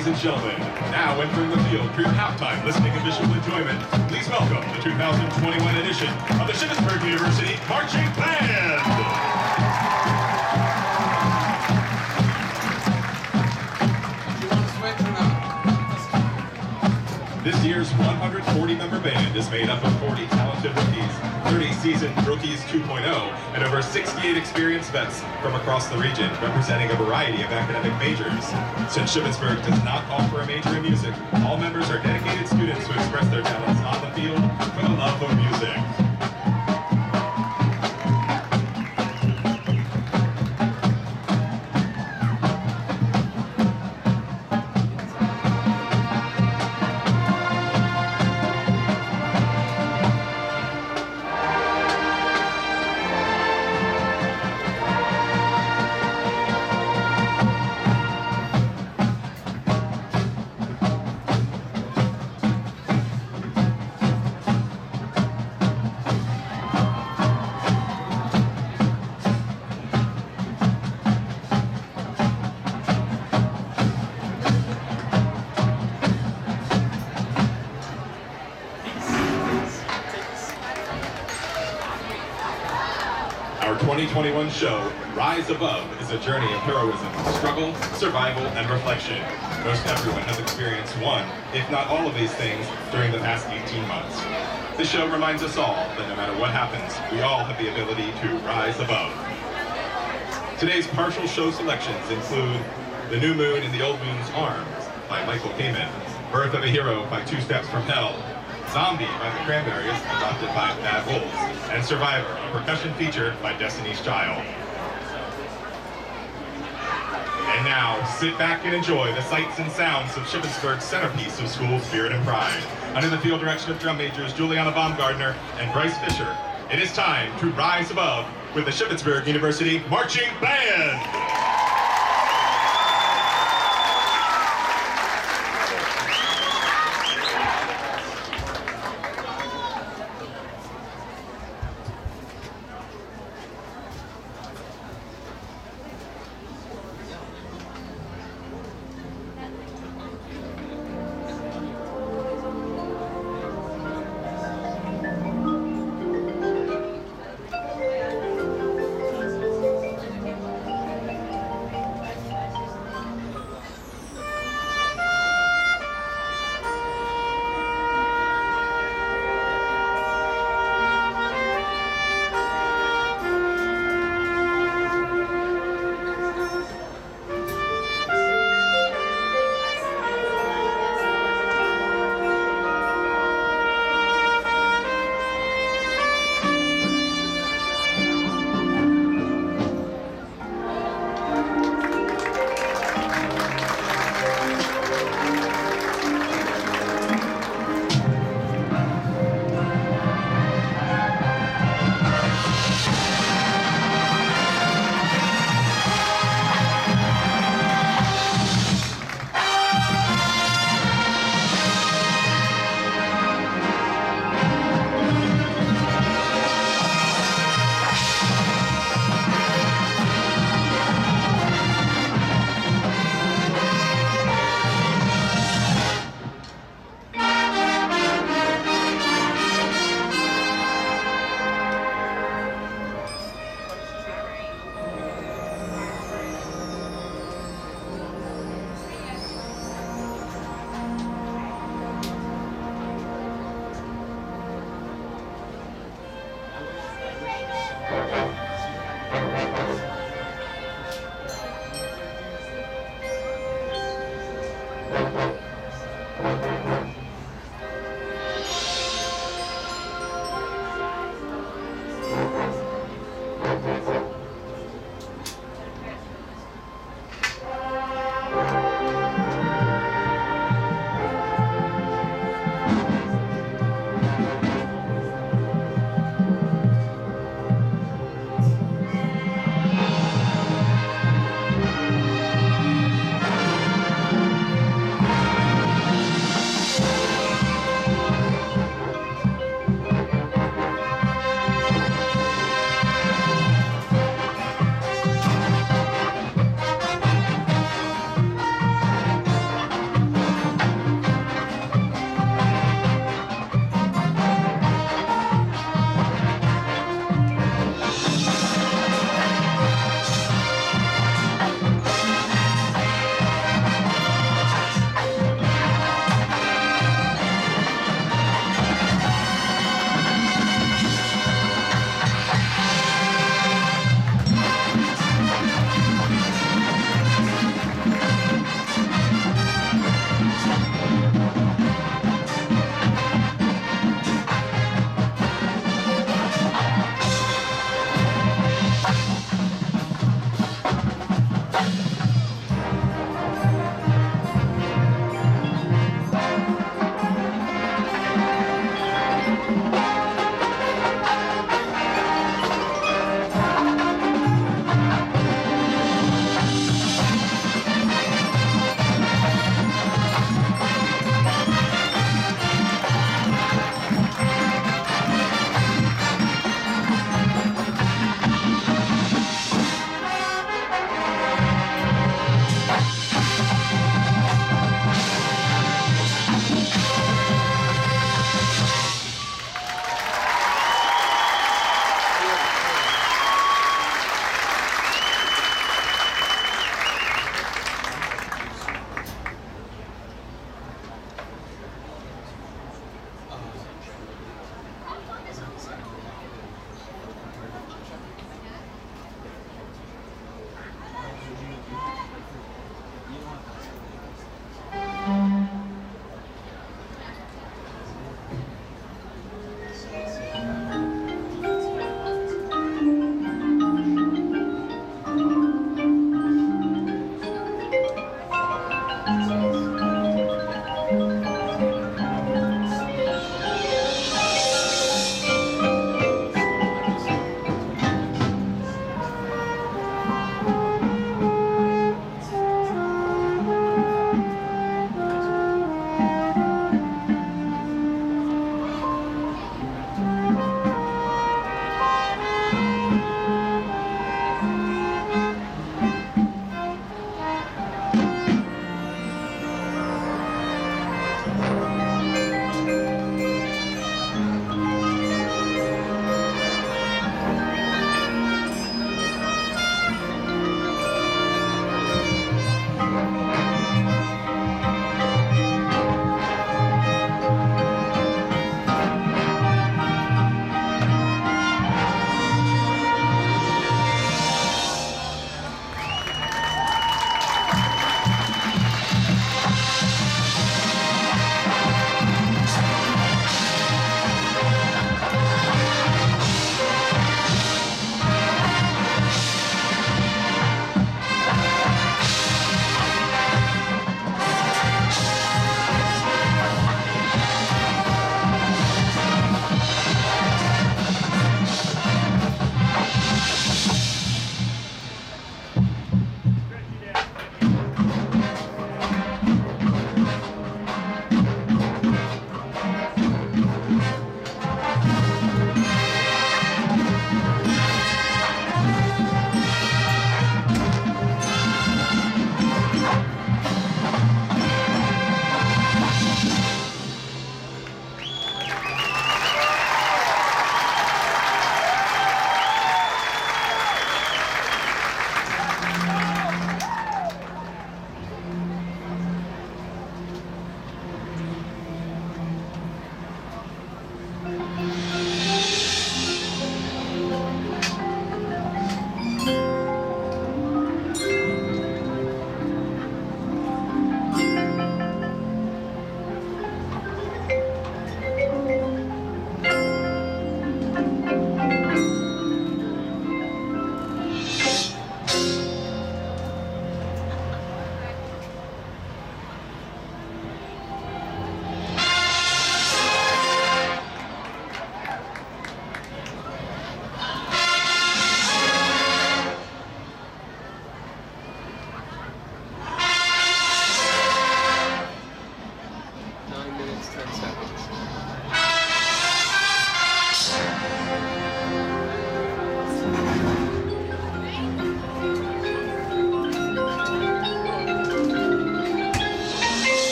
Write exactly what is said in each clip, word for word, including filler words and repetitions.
Ladies and gentlemen, now entering the field for your halftime listening and visual enjoyment, please welcome the two thousand twenty-one edition of the Shippensburg University Marching Band! This year's one hundred forty member band is made up of forty talented rookies, thirty seasoned rookies two point oh, and over sixty-eight experienced vets from across the region, representing a variety of academic majors. Since Shippensburg does not offer a major in music, all members are dedicated students who express their talents on the field for the love of music. Our twenty twenty-one show, Rise Above, is a journey of heroism, struggle, survival, and reflection. Most everyone has experienced one, if not all of these things, during the past eighteen months. The show reminds us all that no matter what happens, we all have the ability to rise above. Today's partial show selections include The New Moon in the Old Moon's Arms by Michael Kamen, Birth of a Hero by Two Steps from Hell, Zombie by the Cranberries, adopted by Bad Wolves, and Survivor, a percussion feature by Destiny's Child. And now, sit back and enjoy the sights and sounds of Shippensburg's centerpiece of school spirit and pride. Under the field direction of drum majors Juliana Baumgardner and Bryce Fisher, it is time to rise above with the Shippensburg University Marching Band!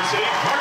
City.